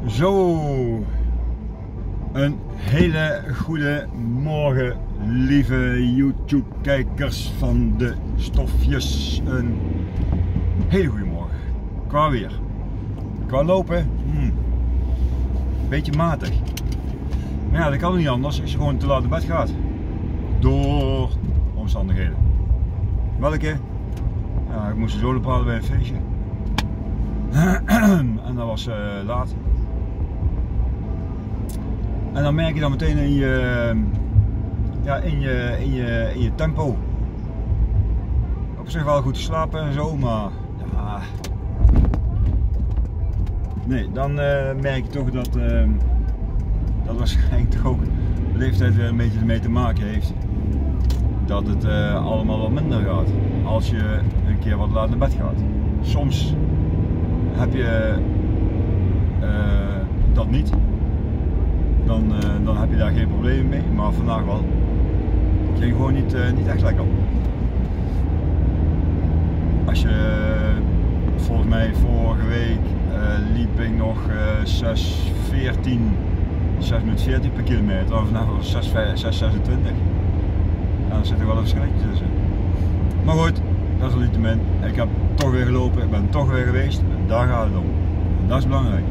Zo, een hele goede morgen, lieve YouTube kijkers van de stofjes. Een hele goede morgen. Qua weer, qua lopen, beetje matig. Maar ja, dat kan niet anders als je gewoon te laat naar bed gaat. Door omstandigheden. Welke? Ja, ik moest zo praten bij een feestje. En dat was laat. En dan merk je dan meteen in je tempo. Op zich wel goed slapen en zo, maar ja. Nee, dan merk je toch dat dat waarschijnlijk toch ook de leeftijd weer een beetje ermee te maken heeft. Dat het allemaal wat minder gaat als je een keer wat laat naar bed gaat. Soms heb je dat niet. Dan heb je daar geen probleem mee, maar vandaag wel. Het ging gewoon niet echt lekker. Als je volgens mij vorige week liep ik nog 6 met 14 per kilometer, of vandaag was 6,26. Ja, daar zit er wel een verschilletje tussen. Maar goed, dat is niettemin. Ik heb toch weer gelopen, ik ben toch weer geweest en daar gaat het om. En dat is belangrijk.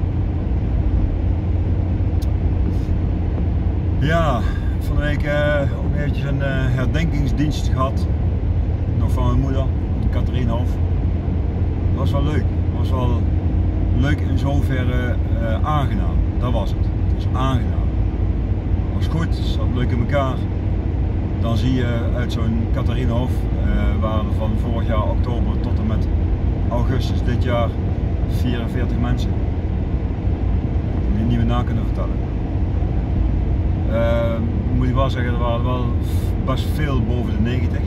Ja, van de week ook eventjes een herdenkingsdienst gehad. Nog van mijn moeder, Katharienhof. Dat was wel leuk. Dat was wel leuk in zoverre aangenaam. Dat was het. Het was aangenaam. Het was goed, het zat leuk in elkaar. Dan zie je uit zo'n Katharienhof, waren er van vorig jaar oktober tot en met augustus dit jaar 44 mensen. Die niet meer na kunnen vertellen. Moet ik wel zeggen, er waren wel best veel boven de 90.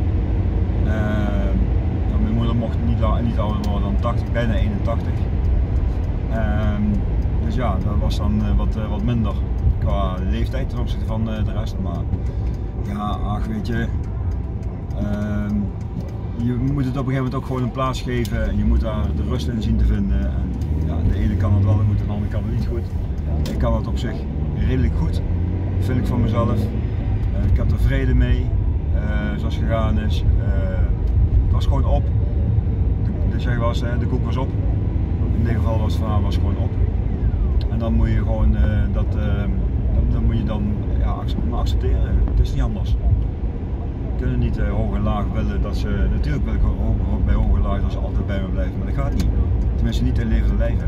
Mijn moeder mocht niet ouder worden dan 80, bijna 81. Dus ja, dat was dan wat minder qua leeftijd ten opzichte van de rest. Maar ja, ach weet je, je moet het op een gegeven moment ook gewoon een plaats geven en je moet daar de rust in zien te vinden. En ja, de ene kan het wel goed en de andere kan het niet goed. Ik kan het op zich redelijk goed, vind ik van mezelf. Ik heb er vrede mee, zoals het gegaan is. Het was gewoon op. De koek was op. In dit geval was het verhaal gewoon op. En dan moet je gewoon dat moet je dan ja, accepteren. Het is niet anders. We kunnen niet hoog en laag willen dat ze, natuurlijk wil ik bij hoog en laag dat ze altijd bij me blijven, maar dat gaat niet. Tenminste niet in levende lijven.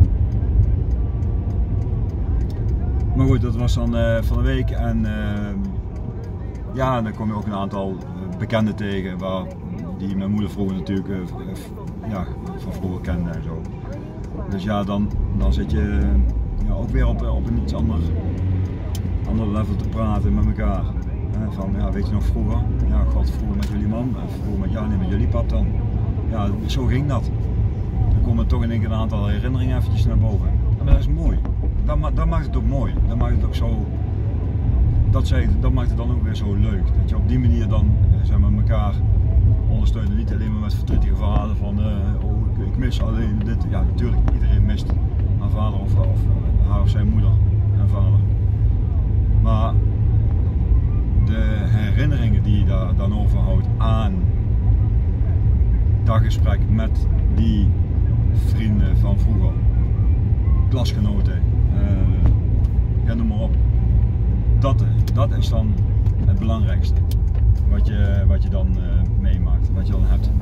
Maar goed, dat was dan van de week en ja, dan kom je ook een aantal bekenden tegen die mijn moeder vroeger natuurlijk ja, van vroeger kende en zo. Dus ja, dan zit je ja, ook weer op een iets ander level te praten met elkaar. Van ja, weet je nog vroeger? Ja, god, vroeger met jullie man, vroeger met, ja, nee, met jullie pap dan. Ja, zo ging dat. Dan komen toch in één keer een aantal herinneringen eventjes naar boven. En dat is mooi. Dat maakt het ook mooi. Dat maakt het ook zo. Dat maakt het dan ook weer zo leuk. Dat je op die manier dan zeg maar, elkaar ondersteunt. Niet alleen maar met verdrietige verhalen van oh, ik mis alleen dit. Ja, natuurlijk, iedereen mist haar vader of haar of zijn moeder en vader. Maar de herinneringen die je daar dan overhoudt aan dat gesprek met die vrienden van vroeger, klasgenoten, ja, noem maar op. Dat is dan het belangrijkste wat je dan meemaakt, wat je dan hebt.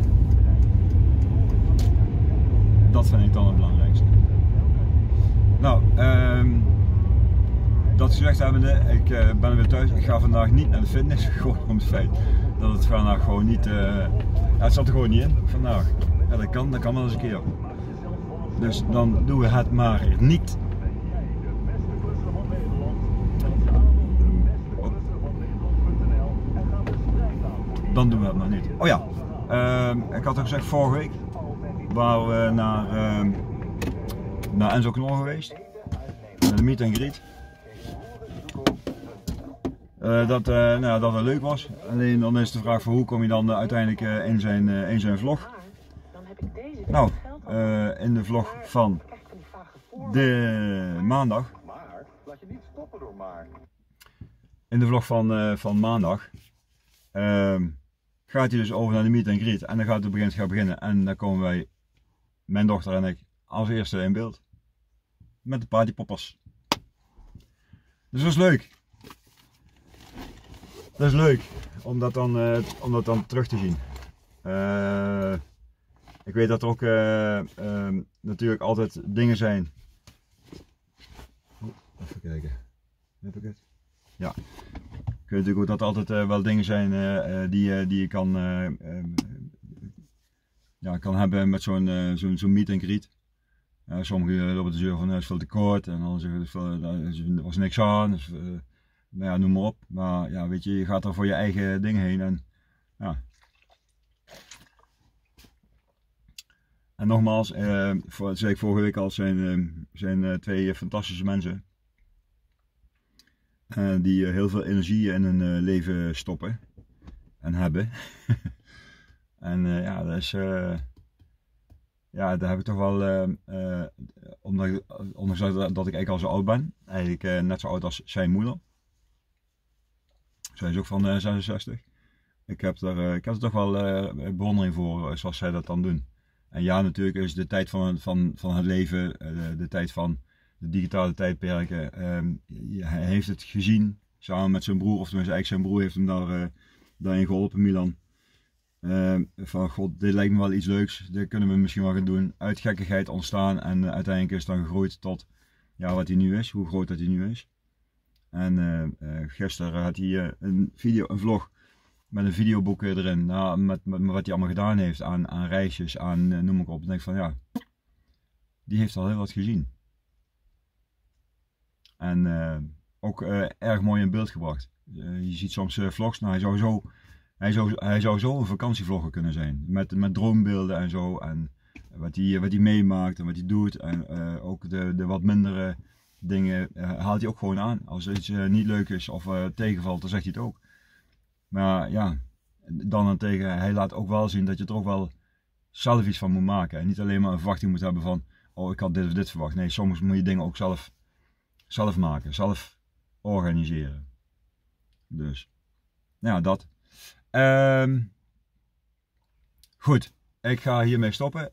Dat vind ik dan het belangrijkste. Nou, dat gezegd hebbende, ik ben weer thuis. Ik ga vandaag niet naar de fitness, gewoon om het feit dat het vandaag gewoon niet, ja, het zat er gewoon niet in vandaag. Ja, dat kan wel eens een keer. Dus dan doen we het maar niet. Dan doen we het maar niet. Oh ja, ik had al gezegd vorige week waren we naar Enzo Knol geweest. Naar de meet and greet. Dat wel leuk was. Alleen dan is de vraag van hoe kom je dan uiteindelijk in zijn vlog. Nou, in de vlog van de maandag. Maar laat je niet stoppen door maar. In de vlog van maandag gaat hij dus over naar de meet and greet en dan gaat het beginnen en dan komen wij, mijn dochter en ik, als eerste in beeld met de partypoppers. Dus dat is leuk. Dat is leuk om dat dan terug te zien. Ik weet dat er ook natuurlijk altijd dingen zijn. Even kijken. Heb ik het? Ja. Ik weet natuurlijk ook dat er altijd wel dingen zijn die je kan hebben met zo'n meet and greet. Sommigen lopen de zeur van is veel te kort en dan zeggen ze er was niks aan. Dus, nou ja, noem maar op. Maar ja, weet je gaat er voor je eigen ding heen en ja. En nogmaals, dat zei ik vorige week al, zijn twee fantastische mensen. Die heel veel energie in hun leven stoppen en hebben. En ja, dat is, ja, daar heb ik toch wel, ondanks dat ik eigenlijk al zo oud ben, eigenlijk net zo oud als zijn moeder. Zij is ook van 66. Ik heb er toch wel bewondering voor zoals zij dat dan doen. En ja, natuurlijk is de tijd van het leven, de tijd van de digitale tijdperken. Hij heeft het gezien samen met zijn broer, of tenminste eigenlijk zijn broer heeft hem daarin geholpen, Milan. Van god, dit lijkt me wel iets leuks, dit kunnen we misschien wel gaan doen. Uit gekkigheid ontstaan en uiteindelijk is het dan gegroeid tot ja, wat hij nu is, hoe groot dat hij nu is. En gisteren had hij een vlog met een videoboek erin, met wat hij allemaal gedaan heeft aan reisjes, aan noem ik op. Dan denk ik van ja, die heeft al heel wat gezien. En ook erg mooi in beeld gebracht. Je ziet soms vlogs, nou, hij zou zo een vakantievlogger kunnen zijn. Met droombeelden en zo. En wat hij meemaakt en wat hij doet. En ook de wat mindere dingen haalt hij ook gewoon aan. Als iets niet leuk is of tegenvalt, dan zegt hij het ook. Maar ja, dan tegen, hij laat ook wel zien dat je er ook wel zelf iets van moet maken. En niet alleen maar een verwachting moet hebben van, oh ik had dit of dit verwacht. Nee, soms moet je dingen ook zelf maken, zelf organiseren. Dus, ja, dat. Goed, ik ga hiermee stoppen.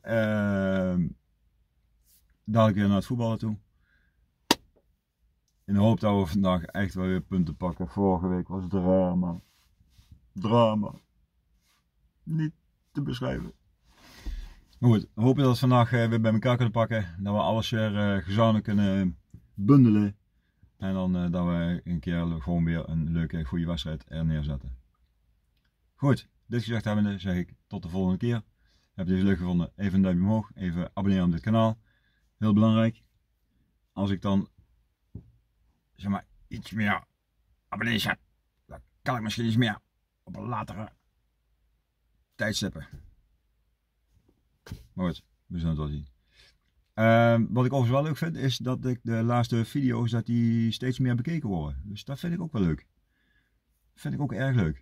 Dadelijk weer naar het voetballen toe. In de hoop dat we vandaag echt wel weer punten pakken. Vorige week was het drama. Drama. Niet te beschrijven. Maar goed, we hopen dat we vandaag weer bij elkaar kunnen pakken. Dat we alles weer gezamenlijk kunnen bundelen. En dan dat we een keer gewoon weer een leuke, goede wedstrijd er neerzetten. Goed, dit gezegd hebbende zeg ik tot de volgende keer. Heb je deze leuk gevonden? Even een duimpje omhoog. Even abonneren op dit kanaal. Heel belangrijk. Als ik dan zeg maar iets meer abonnees heb, dan kan ik misschien iets meer op een latere tijdstippen. Maar goed, we zullen het wel zien. Wat ik overigens wel leuk vind is dat ik de laatste video's dat die steeds meer bekeken worden. Dus dat vind ik ook wel leuk. Vind ik ook erg leuk.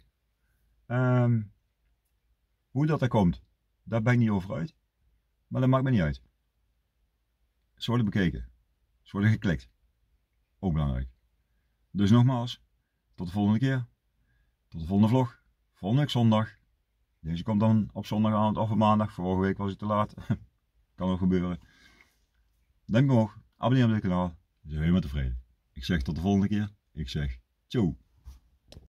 Hoe dat er komt, daar ben ik niet over uit. Maar dat maakt me niet uit. Ze worden bekeken. Ze worden geklikt. Ook belangrijk. Dus nogmaals, tot de volgende keer. Tot de volgende vlog. Volgende week zondag. Deze komt dan op zondagavond of op maandag. Vorige week was het te laat. Kan ook gebeuren. Duimpje omhoog. Abonneer op dit kanaal. Dan zijn we helemaal tevreden. Ik zeg tot de volgende keer. Ik zeg ciao.